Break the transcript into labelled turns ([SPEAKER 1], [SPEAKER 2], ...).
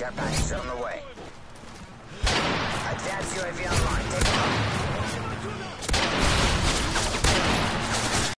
[SPEAKER 1] Care package on the way. Advanced UAV online. Take